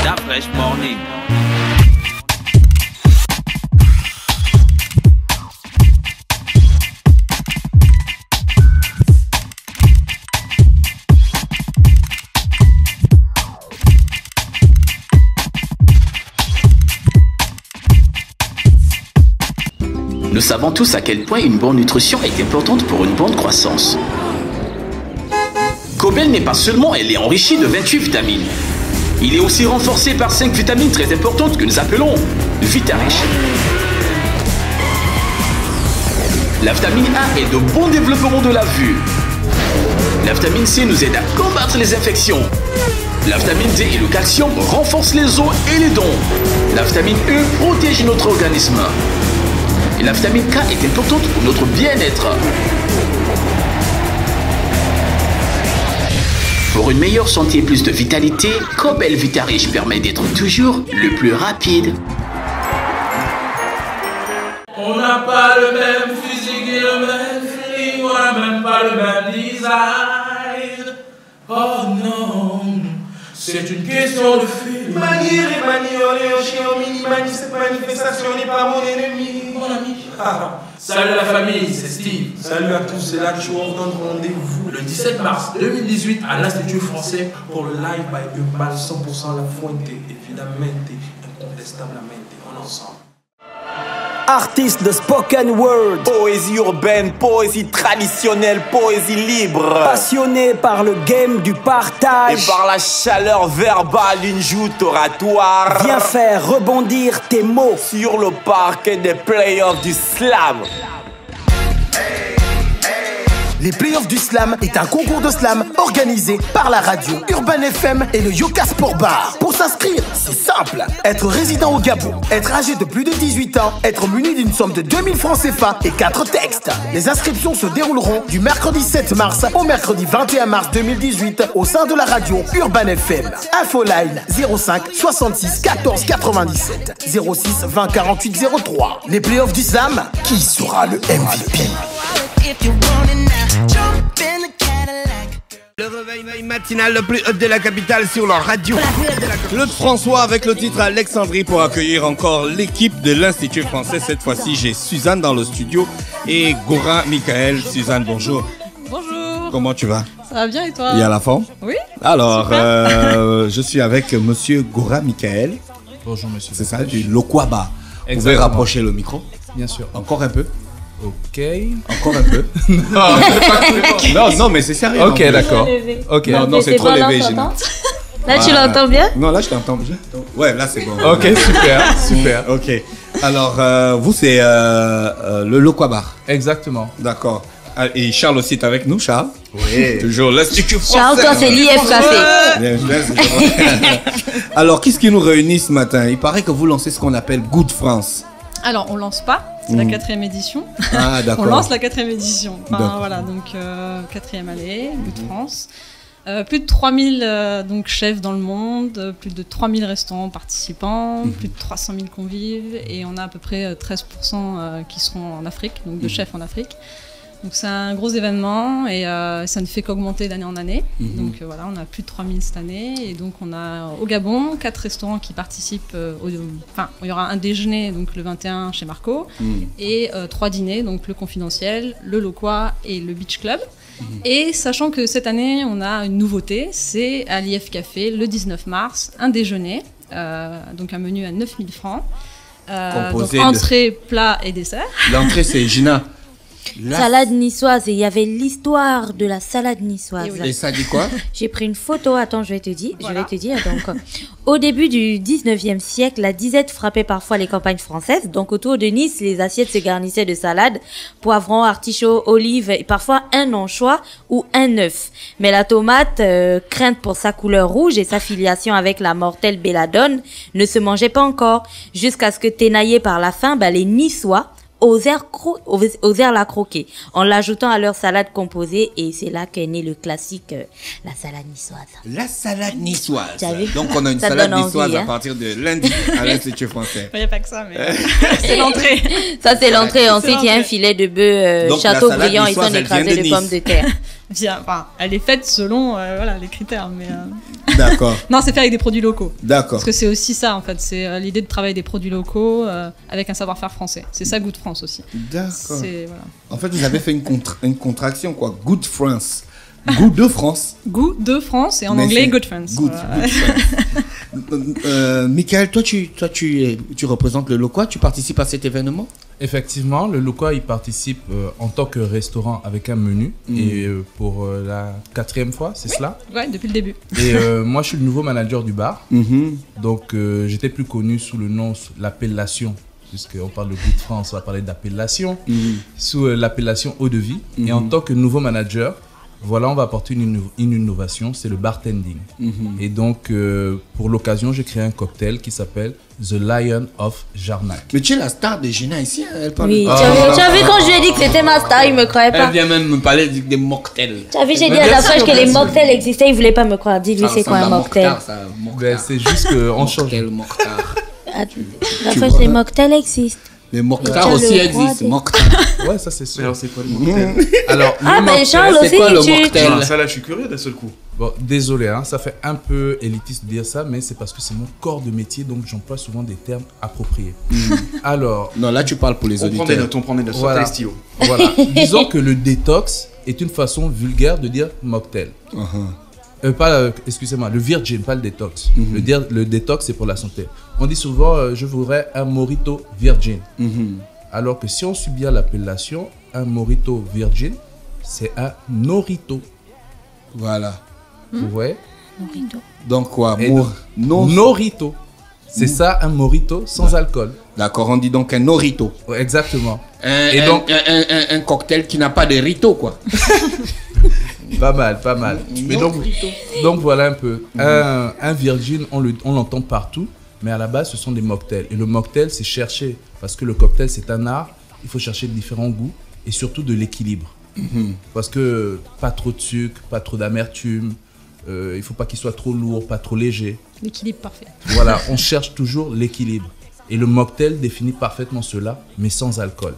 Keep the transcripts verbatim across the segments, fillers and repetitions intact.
That Fresh Morning. Nous savons tous à quel point une bonne nutrition est importante pour une bonne croissance. Cobel n'est pas seulement elle est enrichie de vingt-huit vitamines. Il est aussi renforcé par cinq vitamines très importantes que nous appelons Vitarish. La vitamine A est de bon développement de la vue. La vitamine C nous aide à combattre les infections. La vitamine D et le calcium renforcent les os et les dents. La vitamine E protège notre organisme. Et la vitamine K est importante pour notre bien-être. Pour une meilleure santé et plus de vitalité, Cobel Vitarish permet d'être toujours le plus rapide. On n'a pas le même physique et le même feeling, on n'a même pas le même design. Oh non, c'est une question de feeling. Manier et manioler, chien au mini-mani, cette manifestation n'est pas mon ennemi. Mon ami. Ah, salut la famille, c'est Steve. Salut à tous, c'est là que je vous redonne rendez-vous le dix-sept mars deux mille dix-huit à l'Institut français pour le live by Urban cent pour cent La Fuente, évidemment, incontestablement, en ensemble. Artiste de spoken word, poésie urbaine, poésie traditionnelle, poésie libre, passionné par le game du partage et par la chaleur verbale d'une joute oratoire, viens faire rebondir tes mots sur le parquet des playoffs du slam. Les Playoffs du Slam est un concours de slam organisé par la radio Urban F M et le Yoka Sport Bar. Pour s'inscrire, c'est simple. Être résident au Gabon, être âgé de plus de dix-huit ans, être muni d'une somme de deux mille francs C F A et quatre textes. Les inscriptions se dérouleront du mercredi sept mars au mercredi vingt et un mars deux mille dix-huit au sein de la radio Urban F M. Infoline zéro cinq soixante-six quatorze quatre-vingt-dix-sept zéro six vingt quarante-huit zéro trois. Les Playoffs du Slam, qui sera le M V P? Le réveil matinal le plus haut de la capitale sur leur radio. Claude François avec le titre Alexandrie pour accueillir encore l'équipe de l'Institut français. Cette fois-ci, j'ai Suzanne dans le studio et Gora Michael. Suzanne, bonjour. Bonjour. Comment tu vas? Ça va bien et toi? Il y a la forme? Oui. Alors, euh, je suis avec monsieur Gora Michael. Bonjour monsieur. C'est ça, du Lokwaba. Vous pouvez rapprocher le micro? Bien sûr. Encore un peu? Ok. Encore un peu. non, non, non, mais c'est sérieux. Ok, d'accord. Ok. Non, non, c'est trop léger. Là, tu l'entends bien? Non, là, je t'entends bien. Ouais, là, c'est bon. Ok, super, super. Ok. Alors, euh, vous, c'est euh, euh, le Lokwabar. Exactement. D'accord. Et Charles aussi est avec nous, Charles. Oui. Toujours l'Institut français. Charles, toi, c'est l'I F K C. Alors, qu'est-ce qui nous réunit ce matin? Il paraît que vous lancez ce qu'on appelle Good France. Alors, on lance pas. C'est la quatrième édition. Ah, d'accord. On lance la quatrième édition. Enfin, voilà, donc euh, quatrième année, Good France. Euh, plus de trois mille euh, donc, chefs dans le monde, euh, plus de trois mille restaurants participants, mm-hmm. plus de trois cent mille convives, et on a à peu près euh, treize pour cent euh, qui seront en Afrique, donc de mm-hmm. chefs en Afrique. Donc c'est un gros événement et euh, ça ne fait qu'augmenter d'année en année. Mm-hmm. Donc euh, voilà, on a plus de trois mille cette année et donc on a au Gabon quatre restaurants qui participent. Euh, au, enfin, il y aura un déjeuner donc le vingt et un chez Marco mm. et euh, trois dîners, donc le Confidentiel, le Lokwa et le Beach Club. Mm-hmm. Et sachant que cette année on a une nouveauté, c'est à l'I F Café le dix-neuf mars, un déjeuner, euh, donc un menu à neuf mille francs. Euh, donc entrée, de... plat et dessert. L'entrée c'est Gina. La... Salade niçoise, et il y avait l'histoire de la salade niçoise. Et, oui. Et ça dit quoi? J'ai pris une photo, attends, je vais te dire. Voilà. Je vais te dire. Donc, au début du dix-neuvième siècle, la disette frappait parfois les campagnes françaises. Donc, autour de Nice, les assiettes se garnissaient de salades, poivrons, artichauts, olives et parfois un anchois ou un œuf. Mais la tomate, euh, crainte pour sa couleur rouge et sa filiation avec la mortelle belladone, ne se mangeait pas encore. Jusqu'à ce que, ténaillés par la faim, bah, les Niçois Osèrent, cro- osèrent la croquer en l'ajoutant à leur salade composée et c'est là qu'est né le classique euh, la salade niçoise. La salade niçoise. Vu? Donc on a une ça salade envie, niçoise hein? à partir de lundi à l'Institut français. Il n'y a pas que ça, mais c'est l'entrée. Ça c'est l'entrée. Ensuite il y a un filet de bœuf euh, château brillant et son écrasé de pommes de terre. via, enfin, elle est faite selon euh, voilà, les critères. Mais, euh... D'accord. Non, c'est fait avec des produits locaux. D'accord. Parce que c'est aussi ça, en fait. C'est euh, l'idée de travailler des produits locaux euh, avec un savoir-faire français. C'est ça, Good France aussi. D'accord. Voilà. En fait, vous avez fait une, contra une contraction, quoi. Good France. Goût de France. Goût de France et en Mais anglais Good France. Good, Voilà. good France. euh, Michael, toi, tu, toi tu, tu représentes le Loquois, tu participes à cet événement? Effectivement, le Loquois, il participe euh, en tant que restaurant avec un menu. Mm. Et euh, pour euh, la quatrième fois, c'est Oui. cela? Ouais, depuis le début. Et euh, moi, je suis le nouveau manager du bar. Mm-hmm. Donc, euh, j'étais plus connu sous le nom, sous l'appellation, puisqu'on parle de Good France, on va parler d'appellation, Mm-hmm. sous euh, l'appellation Eau de Vie. Mm-hmm. Et en tant que nouveau manager, voilà, on va apporter une, une innovation, c'est le bartending. Mm-hmm. Et donc, euh, pour l'occasion, j'ai créé un cocktail qui s'appelle The Lion of Jarnac. Mais tu es la star de Gina ici, hein, elle parle. Oui, Ah. tu as vu, tu as vu quand je lui ai dit que c'était ma star, il me croyait pas. Elle vient même me parler des, des mocktails. Tu as vu, j'ai dit Mais à bien la sûr, fois que bien les sûr. mocktails existaient, il voulait pas me croire. Dis-lui, c'est quoi un mocktail? Ben, c'est juste qu'on change. Mocktail, mocktail. La fois que les mocktails existent. Les Et mocktails tu as aussi le droit existent. de- Mocktail. Ouais, ça c'est sûr. Alors, c'est quoi le mocktail? Alors, Ah, le ben mocktail, Charles c'est aussi, quoi le tu... mocktail? Non, ça là, je suis curieux d'un seul coup. Bon, désolé, hein, ça fait un peu élitiste de dire ça, mais c'est parce que c'est mon corps de métier, donc j'emploie souvent des termes appropriés. Alors, Non, là tu parles pour les On prend des auditeurs. notes, on prend des notes. Voilà. Sortez les stylos. voilà. Disons que le détox est une façon vulgaire de dire mocktail. Uh-huh. Euh, pas, euh, excusez-moi, le virgin, pas le détox. Mhm. le, dire- le détox, c'est pour la santé. On dit souvent, euh, je voudrais un mojito virgin. Mhm. Alors que si on suit bien l'appellation, un mojito virgin, c'est un norito. Voilà. Vous voyez? Donc quoi, Et mo- no- Norito. C'est ça, un mojito sans alcool. D'accord, on dit donc un norito. Ouais, exactement. Un, Et un- donc- un, un- un- un cocktail qui n'a pas de rito, quoi. Pas mal, pas mal. Mais donc, donc voilà un peu. Un, un virgin, on le- on l'entend partout, mais à la base, ce sont des mocktails. Et le mocktail, c'est chercher, parce que le cocktail, c'est un art, il faut chercher différents goûts et surtout de l'équilibre. Parce que pas trop de sucre, pas trop d'amertume, euh, il ne faut pas qu'il soit trop lourd, pas trop léger. L'équilibre parfait. Voilà, on cherche toujours l'équilibre. Et le mocktail définit parfaitement cela, mais sans alcool.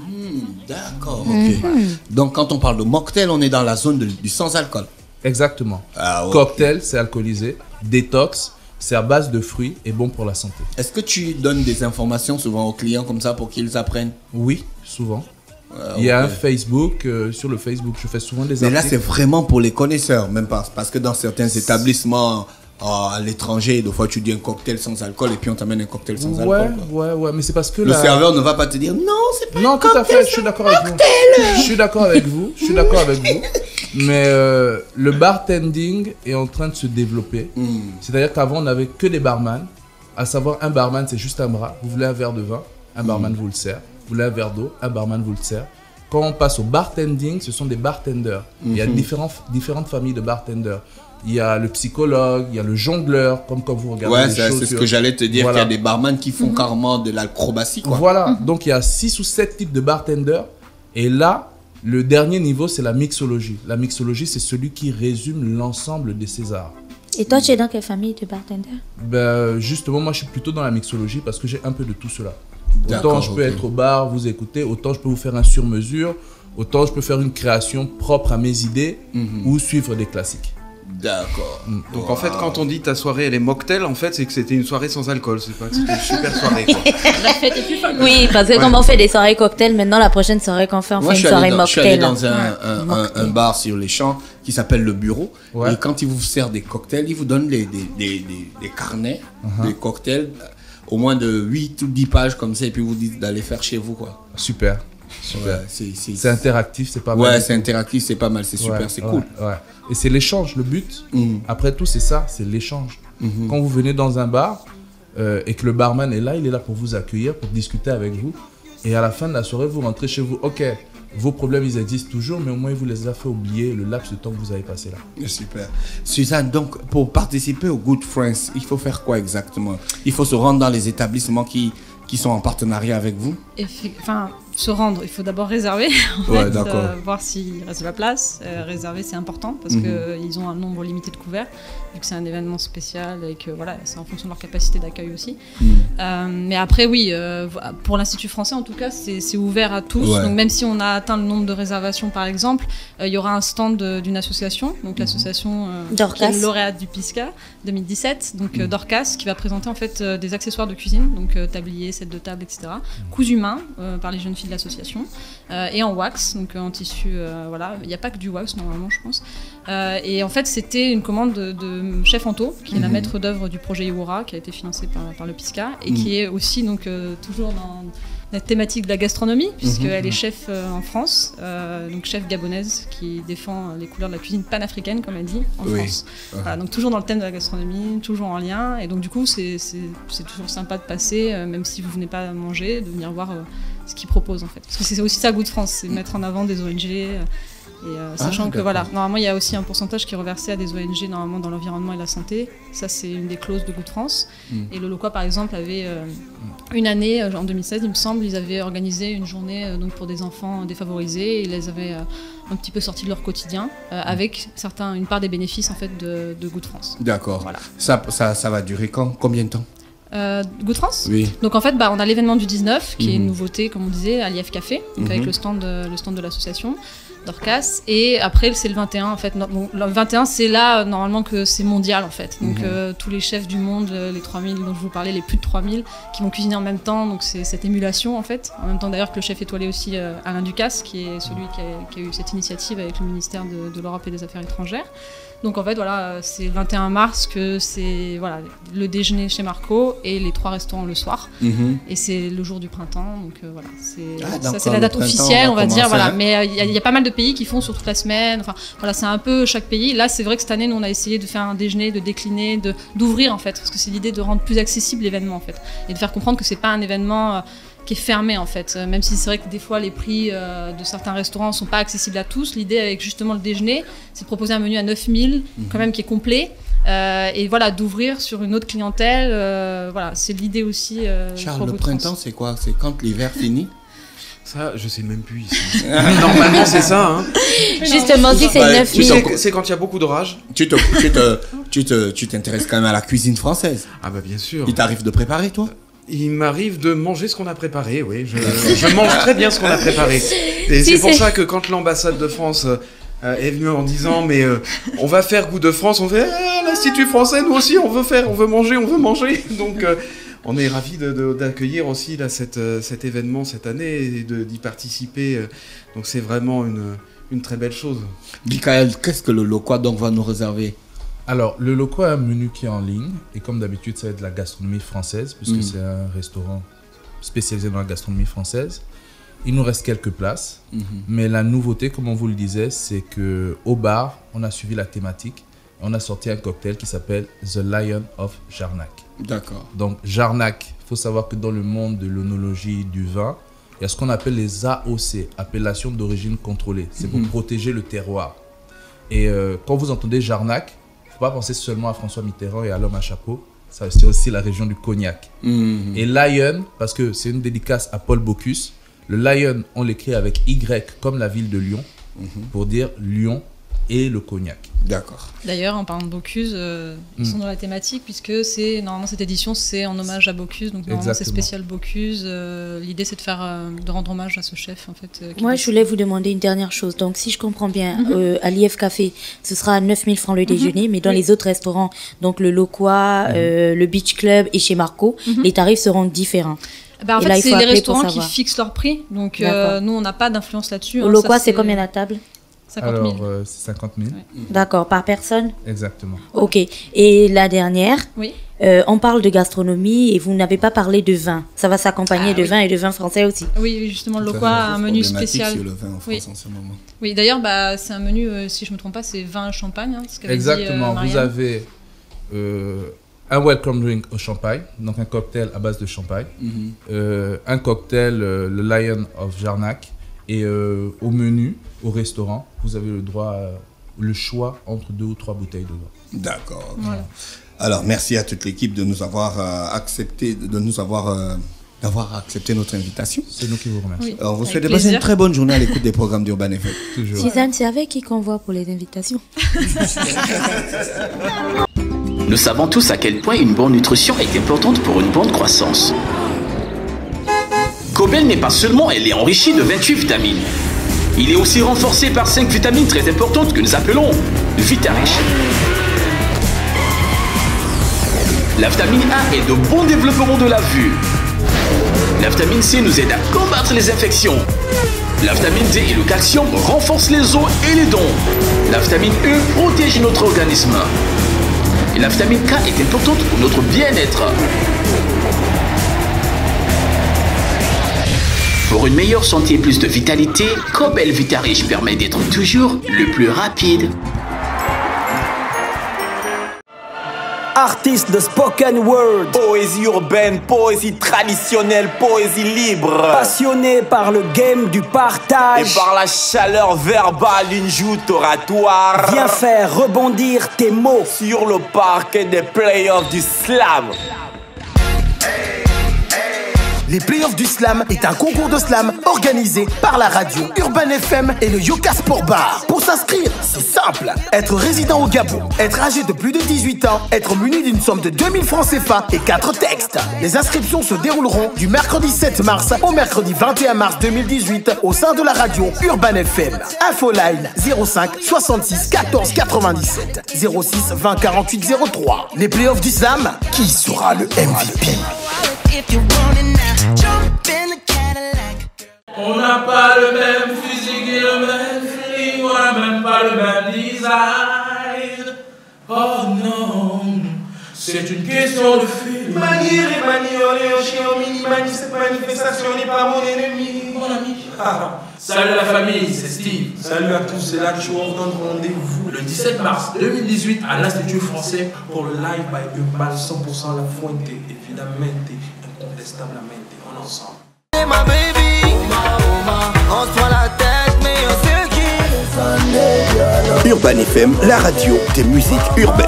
D'accord, ok. Donc quand on parle de mocktail, on est dans la zone de- du sans-alcool. Exactement. Ah, ouais. Cocktail, c'est alcoolisé. Détox, c'est à base de fruits et bon pour la santé. Est-ce que tu donnes des informations souvent aux clients comme ça pour qu'ils apprennent? Oui, souvent. Ah, Il y a ok. un Facebook, euh, sur le Facebook, je fais souvent des Mais là, articles. c'est vraiment pour les connaisseurs, même pas. Parce que dans certains établissements euh, à l'étranger, des fois, tu dis un cocktail sans alcool et puis on t'amène un cocktail sans Ouais, alcool. quoi. ouais, ouais, mais c'est parce que Le la- serveur ne va pas te dire non, c'est pas Non, un tout à cocktail, fait, je suis d'accord avec vous. Je suis d'accord avec vous, je suis d'accord avec vous. Mais euh, le bartending est en train de se développer. Hmm. C'est-à-dire qu'avant, on n'avait que des barman. À savoir, un barman, c'est juste un bras. Vous voulez un verre de vin, un barman vous le sert. Vous voulez un verre d'eau, un barman vous le sert. Quand on passe au bartending, ce sont des bartenders. Il y a Mhm. différents, différentes familles de bartenders. Il y a le psychologue, il y a le jongleur, comme quand vous regardez Ouais, les c'est shows c'est ce sur- que j'allais te dire, Voilà. qu'il y a des barman qui font carrément de l'acrobatie, quoi. Voilà, donc il y a six ou sept types de bartenders. Et là, le dernier niveau, c'est la mixologie. La mixologie, c'est celui qui résume l'ensemble de ces arts. Et toi, tu es dans quelle famille de bartender? Ben, justement, moi, je suis plutôt dans la mixologie parce que j'ai un peu de tout cela. D'accord, Autant je peux ok. être au bar, vous écouter, autant je peux vous faire un sur-mesure, autant je peux faire une création propre à mes idées Mhm. ou suivre des classiques. D'accord. Donc en fait, quand on dit ta soirée elle est mocktail, en fait, c'est que c'était une soirée sans alcool. C'est pas que c'était une super soirée, quoi. La fête est plus fun. Oui, parce que Ouais. comme on fait des soirées cocktails, maintenant la prochaine soirée qu'on fait, on Moi, fait je une suis, allé soirée dans, je suis allé mocktail. dans un, Ouais. un- un- Mocktail. un bar sur les champs qui s'appelle Le Bureau. Ouais. Et quand ils vous servent des cocktails, ils vous donnent des, des, des, des, des carnets, Uh-huh. des cocktails, euh, au moins de huit ou dix pages comme ça, et puis vous dites d'aller faire chez vous, quoi. Super. Super. Ouais, c'est c'est- C'est interactif, c'est pas mal. Ouais, c'est interactif, c'est pas mal, c'est super, Ouais, c'est ouais, cool. ouais. Et c'est l'échange, le but. Mhm. Après tout, c'est ça, c'est l'échange. Mhm. Quand vous venez dans un bar euh, et que le barman est là, il est là pour vous accueillir, pour discuter avec vous. Et à la fin de la soirée, vous rentrez chez vous. Ok, vos problèmes, ils existent toujours, mais au moins, il vous les a fait oublier le laps de temps que vous avez passé là. Super. Suzanne, donc pour participer au Good France, il faut faire quoi exactement? Il faut se rendre dans les établissements qui, qui sont en partenariat avec vous? Effe- Enfin, se rendre, il faut d'abord réserver, en Ouais, fait, d'accord. euh, voir s'il reste de la place. Euh, réserver, c'est important parce Mhm. qu'ils ont un nombre limité de couverts, vu que c'est un événement spécial et que voilà, c'est en fonction de leur capacité d'accueil aussi. Mhm. Euh, mais après, oui, euh, pour l'Institut français, en tout cas, c'est c'est ouvert à tous. Ouais. Donc même si on a atteint le nombre de réservations, par exemple, euh, il y aura un stand de- d'une association, donc l'association euh, Dorcas. qui est lauréate du PISCA deux mille dix-sept, donc euh, Dorcas, qui va présenter en fait euh, des accessoires de cuisine, donc euh, tabliers, sets de table, et cetera, cousus main euh, par les jeunes filles de l'association, euh, et en wax, donc euh, en tissu, euh, voilà, il n'y a pas que du wax normalement, je pense. Euh, et en fait, c'était une commande de, de Chef Anto, qui est la Mhm. maître d'œuvre du projet Iwora, qui a été financé par, par le PISCA, et Mhm. qui est aussi donc euh, toujours dans la thématique de la gastronomie, puisqu'elle Mhm. est chef euh, en France, euh, donc chef gabonaise, qui défend euh, les couleurs de la cuisine panafricaine, comme elle dit, en Oui. France. Ouais. Voilà, donc toujours dans le thème de la gastronomie, toujours en lien, et donc du coup c'est c'est- c'est toujours sympa de passer, euh, même si vous venez pas manger, de venir voir euh, ce qu'ils proposent en fait. Parce que c'est aussi ça Goût de France, c'est mettre en avant des O N G, euh, et euh, sachant que d'accord. voilà, normalement il y a aussi un pourcentage qui est reversé à des O N G normalement dans l'environnement et la santé, ça c'est une des clauses de Goût de France. Mm. Et le Loquois par exemple avait euh, une année, euh, en deux mille seize il me semble, ils avaient organisé une journée euh, donc pour des enfants défavorisés, et ils les avaient euh, un petit peu sortis de leur quotidien, euh, avec certains, une part des bénéfices en fait de, de Goût de France. D'accord. Voilà. Ça, ça, ça va durer quand Combien de temps Euh, Goût de France. Oui. Donc en fait, bah, on a l'événement du dix-neuf, qui est une Mhm. nouveauté, comme on disait, à l'I F Café, donc Mhm. avec le stand, de, le stand de l'association Dorcas. Et après, c'est le vingt et un, en fait. No- bon, le vingt et un, c'est là, euh, normalement, que c'est mondial, en fait. Donc Mhm. euh, tous les chefs du monde, euh, les trois mille dont je vous parlais, les plus de trois mille, qui vont cuisiner en même temps. Donc c'est cette émulation, en fait. En même temps, d'ailleurs, que le chef étoilé aussi, euh, Alain Ducasse, qui est celui qui a, qui a eu cette initiative avec le ministère de, de l'Europe et des Affaires étrangères. Donc en fait, voilà, euh, c'est le vingt et un mars que c'est voilà, le déjeuner chez Marco et les trois restaurants le soir. Mhm. Et c'est le jour du printemps, donc euh, voilà, c'est Ah, ça d'accord, c'est la le date printemps officielle, va on va dire, commencer, voilà. hein. Mais il y, y a pas mal de pays qui font sur toute la semaine. Enfin, voilà, c'est un peu chaque pays. Là, c'est vrai que cette année, nous, on a essayé de faire un déjeuner, de décliner, de d'ouvrir en fait, parce que c'est l'idée de rendre plus accessible l'événement en fait, et de faire comprendre que c'est pas un événement euh, qui est fermé en fait, Euh, même si c'est vrai que des fois les prix euh, de certains restaurants sont pas accessibles à tous. L'idée avec justement le déjeuner, c'est de proposer un menu à neuf mille, quand même qui est complet. Euh, et voilà, d'ouvrir sur une autre clientèle, euh, voilà, c'est l'idée aussi. euh, Charles, pour le Goût de France. printemps, c'est quoi C'est quand l'hiver finit Ça, je sais même plus ici. Normalement, c'est ça. Hein. Justement, si c'est Bah, neuf tu mille. sais- C'est quand il y a beaucoup d'orage. Tu te, tu te, tu te, tu t'intéresses quand même à la cuisine française. Ah bah bien sûr. Il t'arrive de préparer, toi Il m'arrive de manger ce qu'on a préparé, oui. Je, je mange très bien ce qu'on a préparé. Et Si, c'est pour c'est- ça que quand l'ambassade de France euh, est venue en disant mais euh, on va faire Goût de France, on fait ah, l'Institut français, nous aussi on veut faire, on veut manger, on veut manger. Donc euh, on est ravis de- de- d'accueillir aussi là, cette, euh, cet événement cette année et de- d'y participer. euh. Donc c'est vraiment une, une très belle chose. Michael, qu'est-ce que le Loquois donc va nous réserver? Alors, le Loquois a un menu qui est en ligne, et comme d'habitude, ça va être de la gastronomie française, puisque Mhm. c'est un restaurant spécialisé dans la gastronomie française. Il nous reste quelques places, Mhm. mais la nouveauté, comme on vous le disait, c'est que au bar, on a suivi la thématique, et on a sorti un cocktail qui s'appelle The Lion of Jarnac. D'accord. Donc, Jarnac, il faut savoir que dans le monde de l'œnologie du vin, il y a ce qu'on appelle les A O C, appellations d'origine contrôlée. C'est pour Mhm. protéger le terroir. Et euh, quand vous entendez Jarnac, il ne faut pas penser seulement à François Mitterrand et à l'homme à chapeau. Ça, c'est aussi la région du Cognac. Mhm. Et Lion, parce que c'est une dédicace à Paul Bocuse, le Lion, on l'écrit avec Y comme la ville de Lyon, Mhm. pour dire Lyon et le Cognac. D'accord. D'ailleurs, en parlant de Bocuse, euh, ils Mm. sont dans la thématique puisque c'est normalement cette édition c'est en hommage à Bocuse, donc normalement c'est Exactement. spécial Bocuse. Euh, L'idée c'est de faire euh, de rendre hommage à ce chef en fait. euh, qui Moi, est- je voulais vous demander une dernière chose. Donc, si je comprends bien, Mhm. euh, à l'I F Café, ce sera à neuf mille francs le déjeuner, mais dans Oui. les autres restaurants, donc le Loquois, euh, le Beach Club et chez Marco, Mhm. les tarifs seront différents. Bah, en Et fait, là, il c'est faut les appeler pour restaurants qui savoir. fixent leur prix, donc euh, D'accord. nous on n'a pas d'influence là-dessus. Au hein, Loquois, ça, c'est combien la table? cinquante mille. Alors, euh, c'est cinquante mille. D'accord, par personne? Exactement. Ok. Et la dernière, Oui. euh, on parle de gastronomie et vous n'avez pas parlé de vin. Ça va s'accompagner Ah, de oui. vin et de vin français aussi. Oui, oui, justement, le Ça, Loquois c'est a un menu problématique spécial. sur le vin en France Oui. en ce moment. Oui, d'ailleurs, bah, c'est un menu, euh, si je ne me trompe pas, c'est vin champagne. Hein, ce qu'avait dit, Exactement. euh, Vous Marianne. avez euh, un welcome drink au champagne, donc un cocktail à base de champagne, Mhm. euh, un cocktail, euh, le Lion of Jarnac, et euh, au menu, au restaurant, vous avez le droit, à, le choix entre deux ou trois bouteilles de vin. D'accord. Voilà. Alors, merci à toute l'équipe de nous avoir euh, accepté, de nous avoir euh, d'avoir accepté notre invitation. C'est nous qui vous remercions. Oui, Alors, vous avec souhaitez passer plaisir. une très bonne journée à l'écoute des programmes d'Urban F M. Toujours. Suzanne, c'est avec qui qu'on voit pour les invitations? Nous savons tous à quel point une bonne nutrition est importante pour une bonne croissance. Cobel n'est pas seulement elle est enrichie de vingt-huit vitamines. Il est aussi renforcé par cinq vitamines très importantes que nous appelons Vitarich. La vitamine A est de bon développement de la vue. La vitamine C nous aide à combattre les infections. La vitamine D et le calcium renforcent les os et les dents. La vitamine E protège notre organisme. Et la vitamine K est importante pour notre bien-être. Pour une meilleure santé et plus de vitalité, Cobel Vitarich permet d'être toujours le plus rapide. Artiste de spoken word. Poésie urbaine, poésie traditionnelle, poésie libre. Passionné par le game du partage. Et par la chaleur verbale d'une joute oratoire. Viens faire rebondir tes mots sur le parquet des playoffs du slam. Les playoffs du slam est un concours de slam organisé par la radio Urban F M et le Yoka Sport Bar. Pour s'inscrire, c'est simple. Être résident au Gabon, être âgé de plus de dix-huit ans, être muni d'une somme de deux mille francs C F A et quatre textes. Les inscriptions se dérouleront du mercredi sept mars au mercredi vingt et un mars deux mille dix-huit au sein de la radio Urban F M. Infoline zéro cinq soixante-six quatorze quatre-vingt-dix-sept zéro six vingt quarante-huit zéro trois. Les playoffs du slam, qui sera le M V P? On n'a pas le même physique et le même feeling, on n'a même pas le même design. Oh non, c'est une question de feeling. Manier et manioler au chien au mini mani, cette manifestation n'est pas mon ennemi. Mon ami. Ah, salut la famille, c'est Steve. Salut à tous, c'est là que je vous donne rendez-vous le dix-sept mars deux mille dix-huit à l'Institut français pour le live by Urban cent pour cent La Fuente, évidemment, incontestablement, en ensemble. Ma baby, on se prend la tête, mais on sait qui. Urban F M, la radio des musiques urbaines.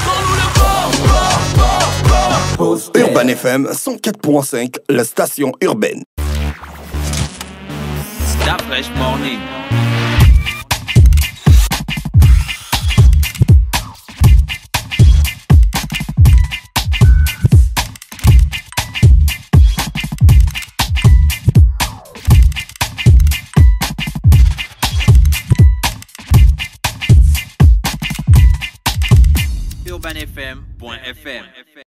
Urban F M cent quatre point cinq, la station urbaine. Stop Fresh Morning. urban f m point f m